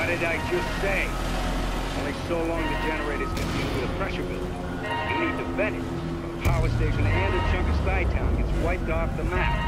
did I just say? Only so long the generators continue with a pressure build. You need to vent it. The power station and a chunk of Skytown gets wiped off the map.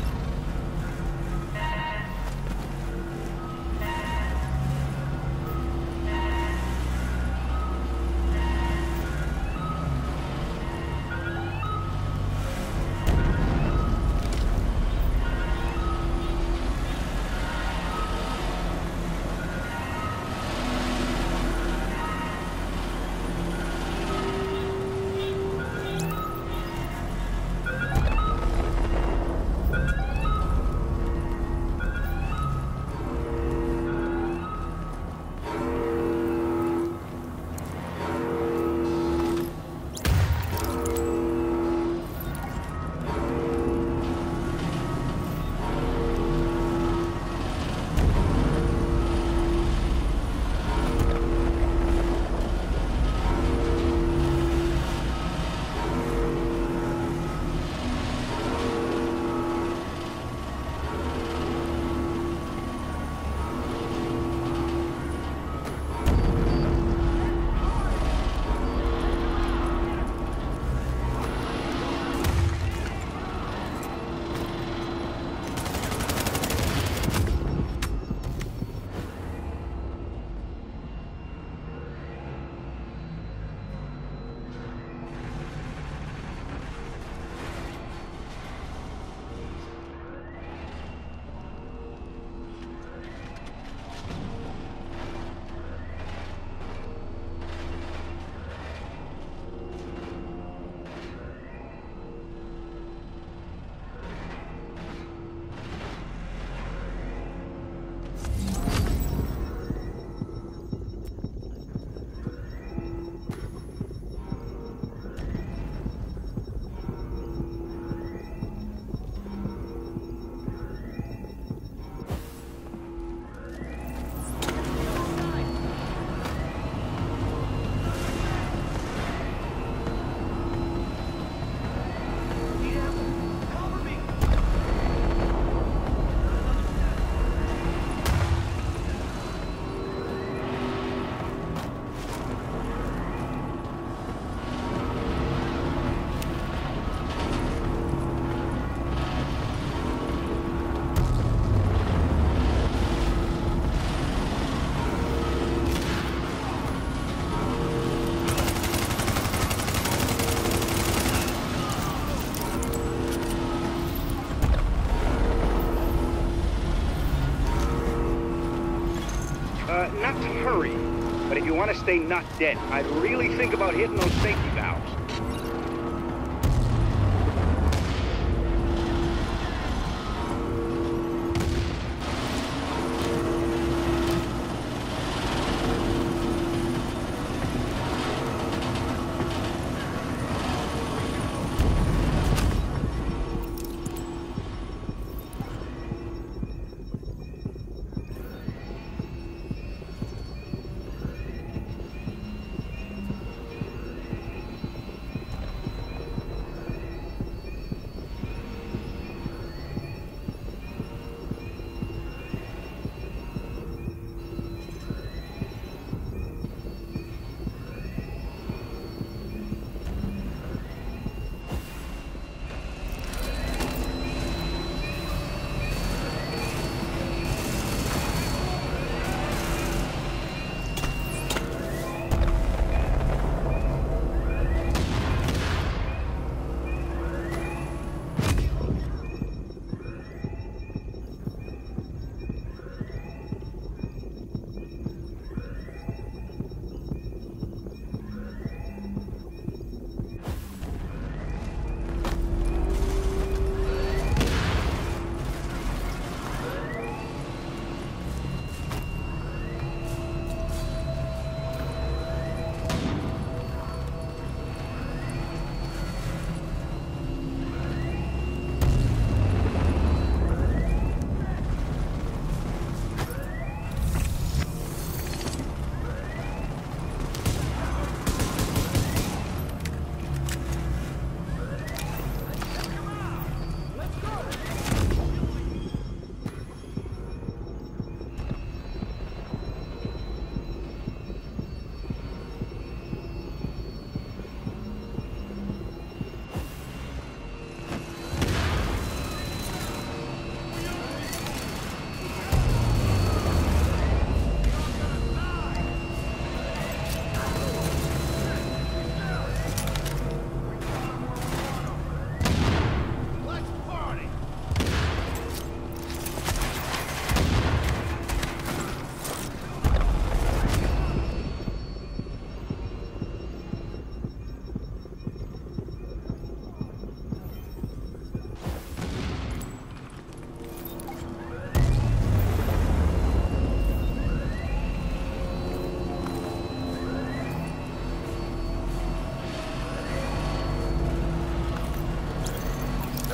Not to hurry, but if you want to stay not dead, I'd really think about hitting those safety valves.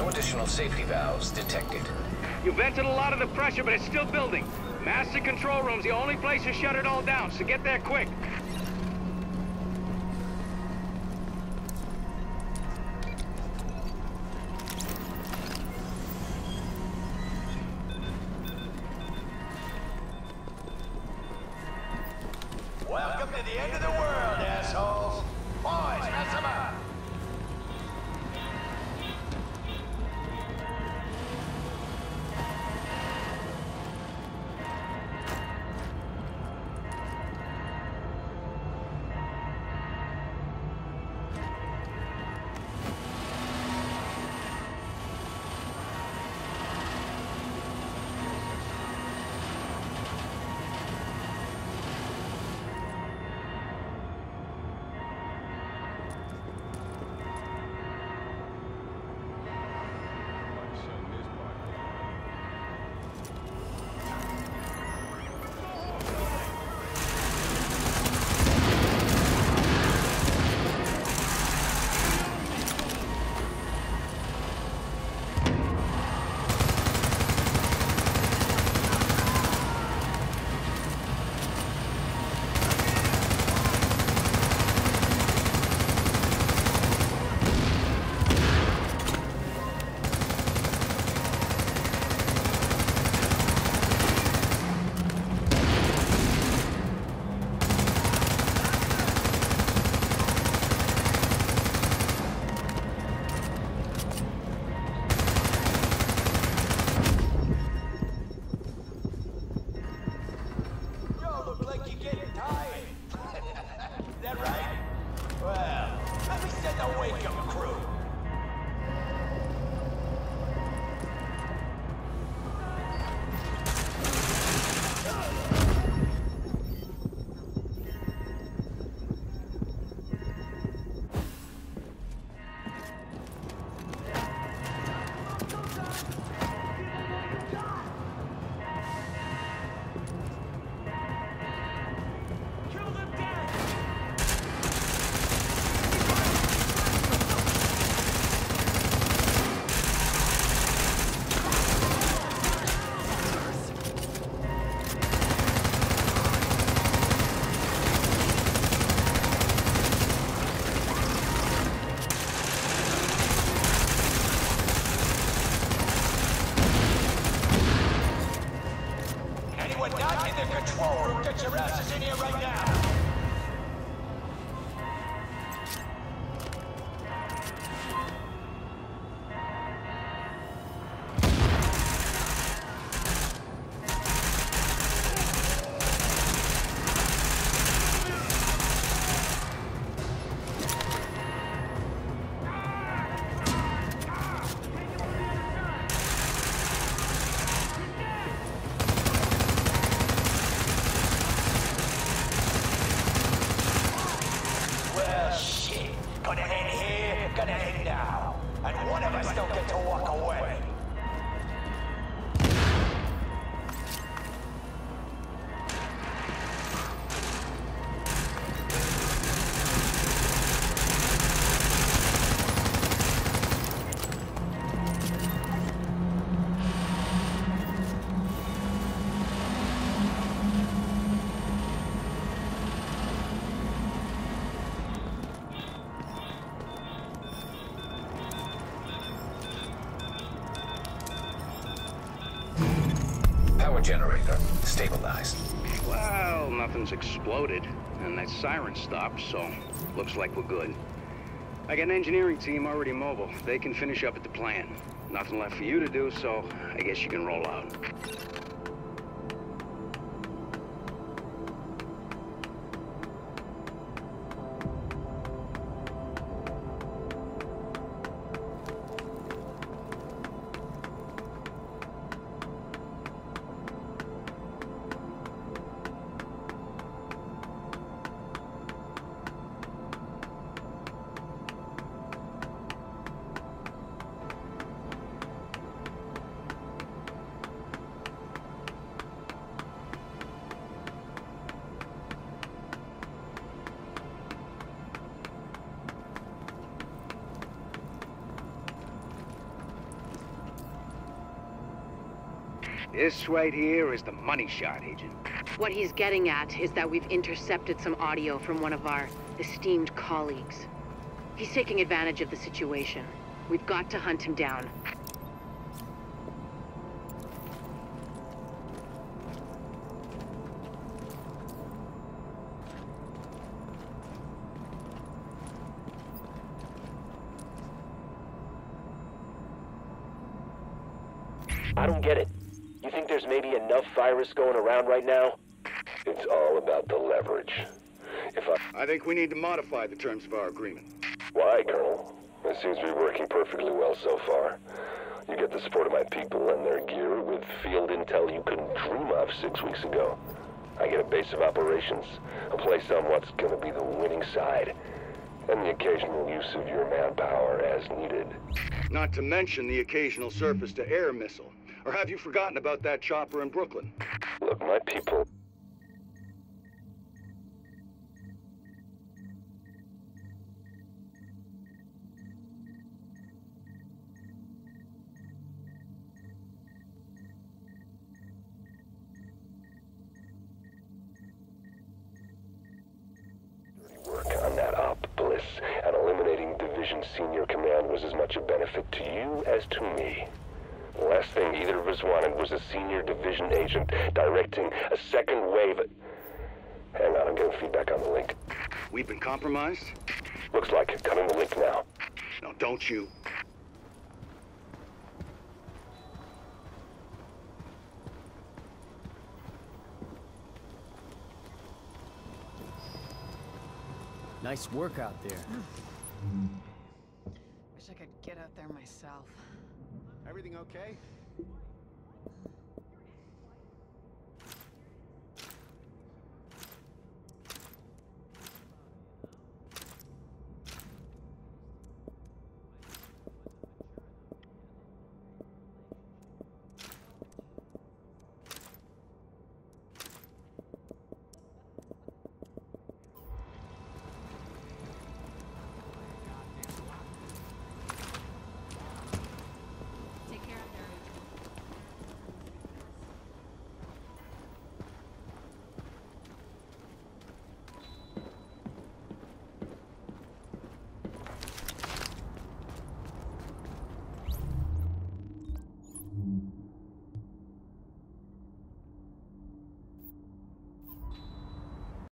No additional safety valves detected. You vented a lot of the pressure, but it's still building. Master control room's the only place to shut it all down, so get there quick. Welcome to the end of the world, assholes! Boys, mess them up! Get your asses in here right now! Power generator stabilized. Well, nothing's exploded, and that siren stopped, so looks like we're good. I got an engineering team already mobile. They can finish up at the plant. Nothing left for you to do, so I guess you can roll out. This right here is the money shot, Agent. What he's getting at is that we've intercepted some audio from one of our esteemed colleagues. He's taking advantage of the situation. We've got to hunt him down. I don't get it. You think there's maybe enough virus going around right now? It's all about the leverage. I think we need to modify the terms of our agreement. Why, Colonel? It seems to be working perfectly well so far. You get the support of my people and their gear with field intel you couldn't dream of 6 weeks ago. I get a base of operations, a place on what's gonna be the winning side, and the occasional use of your manpower as needed. Not to mention the occasional surface-to-air missile. Or have you forgotten about that chopper in Brooklyn? Look, my people... work on that op, Bliss, and eliminating Division Senior Command was as much a benefit to you as to me. The last thing either of us wanted was a senior division agent directing a second wave. Hang on, I'm getting feedback on the link. We've been compromised? Looks like it. Coming the link now. No, don't you. Nice work out there. Wish I could get out there myself. Everything okay?